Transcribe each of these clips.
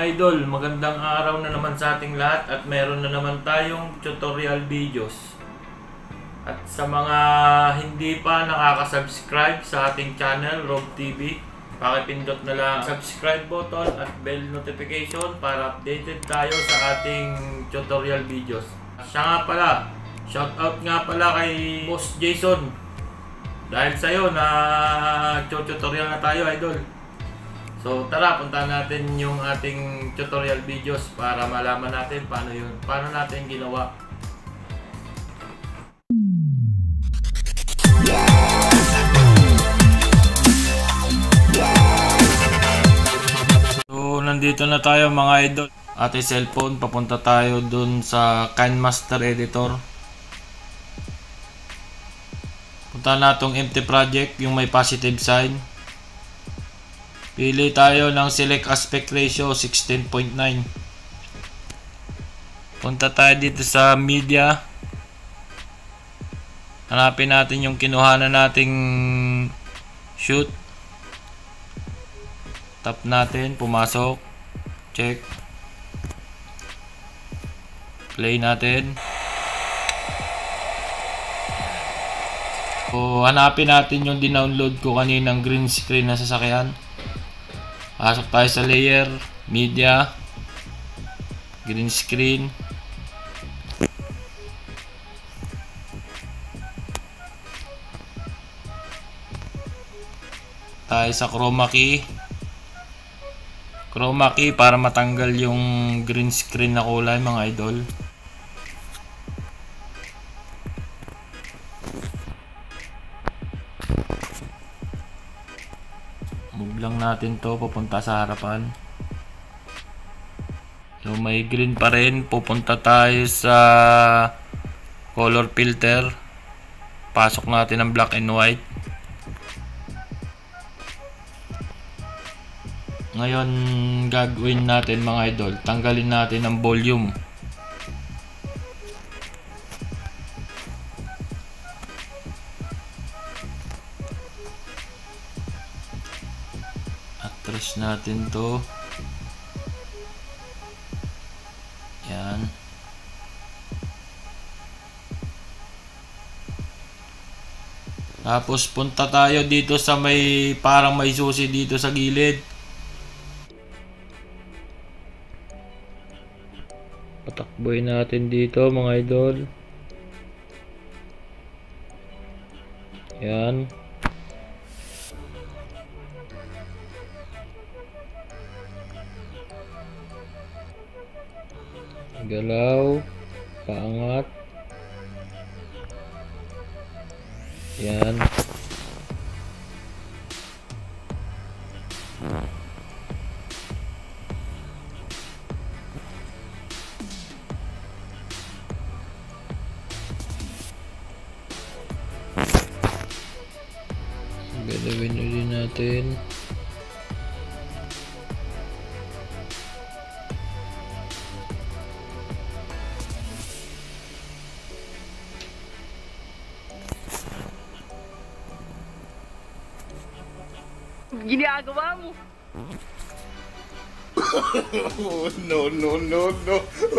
idol, magandang araw na naman sa ating lahat at meron na naman tayong tutorial videos. At sa mga hindi pa nakaka-subscribe sa ating channel, Rob TV, pakipindot na lang subscribe button at bell notification para updated tayo sa ating tutorial videos. Siya nga pala, shoutout nga pala kay Boss Jason. Dahil sa'yo na tutorial na tayo, idol. So tara, puntahan natin yung ating tutorial videos para malaman natin paano natin ginawa. So nandito na tayo mga idol. Ating cellphone, papunta tayo dun sa KineMaster Editor. Punta na itong empty project, yung may positive sign. Pili tayo ng select aspect ratio 16.9. Punta tayo dito sa media. Hanapin natin yung kinuhanan nating shoot. Tap natin, pumasok. Check. Play natin. So, hanapin natin yung dinownload ko kaninang green screen na sasakyan. Pasok tayo sa layer, media, green screen. Tayo sa chroma key. Chroma key para matanggal yung green screen na kulay mga idol. Move lang natin to papunta sa harapan. So may green pa rin. Pupunta tayo sa color filter. Pasok natin ang black and white. Ngayon gagawin natin mga idol, tanggalin natin ang volume. Atras natin to. Yan. Tapos punta tayo dito sa may parang may susi dito sa gilid. Patakboy natin dito mga idol. Yan. Galaw, paangat. Yan. Galawin ulit natin. Ginagawa mo. No, no, no, no.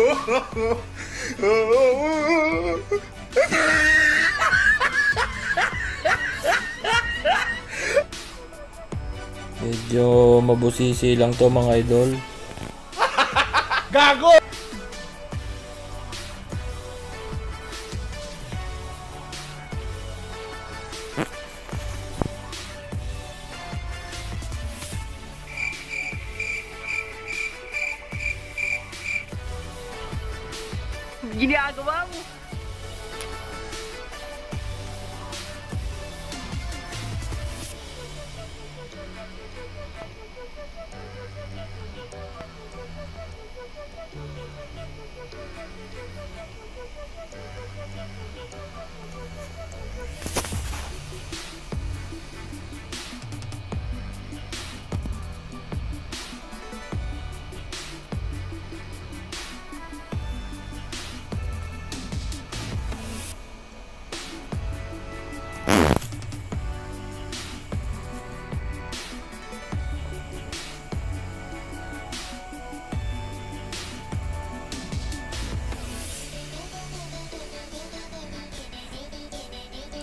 Medyo mabusisi lang to mga idol. Gago! Ginagawa mo.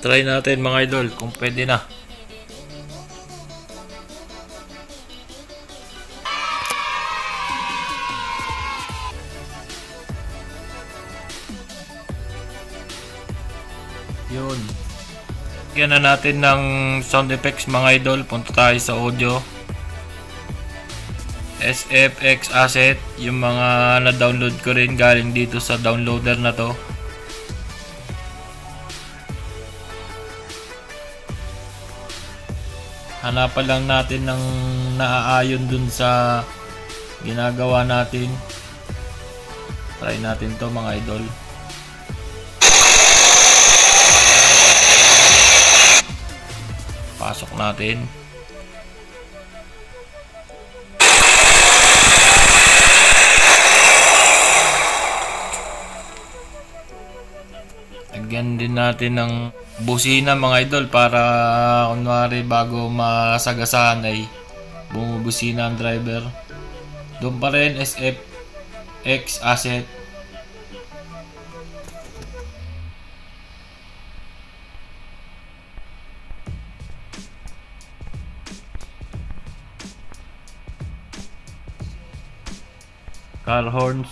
Try natin mga idol kung pwede na. Yun. Lagyan na natin ng sound effects mga idol. Punta tayo sa audio. SFX asset. Yung mga na-download ko rin galing dito sa downloader na to. Hanapan lang natin ng naaayon dun sa ginagawa natin. Try natin to mga idol. Pasok natin. Lagyan din natin ng busina mga idol para kunwari bago masagasahan ay bumubusina ang driver. Doon pa rin SFX asset. Car horns.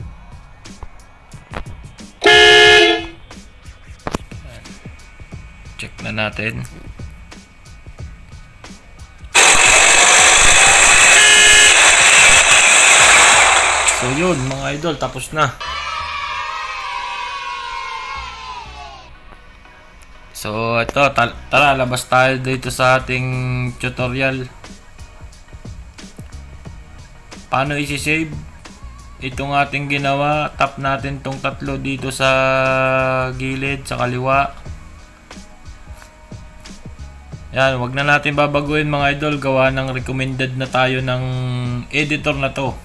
Check na natin. So yun mga idol, tapos na. So ito, tara labas tayo dito sa ating tutorial. Paano isi-save itong ating ginawa? Tap natin tong tatlo dito sa gilid sa kaliwa. Yan, wag na natin babaguhin mga idol, gawa ng recommended na tayo ng editor na to.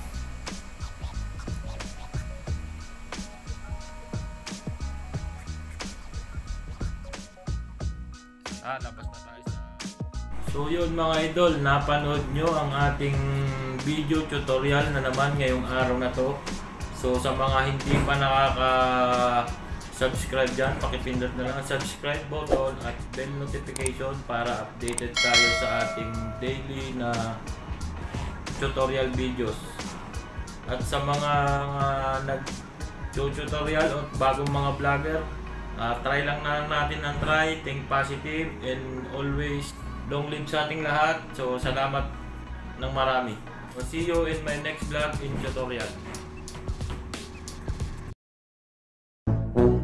Labas na tayo sa... So yun mga idol, napanood nyo ang ating video tutorial na naman ngayong araw na to. So sa mga hindi pa subscribe dyan, pakipindot na lang ang subscribe button at bell notification para updated tayo sa ating daily na tutorial videos. At sa mga nag-tutorial o bagong mga vlogger, try lang na natin ang try, think positive, and always long live sa ating lahat. So salamat ng marami. So see you in my next vlog in tutorial.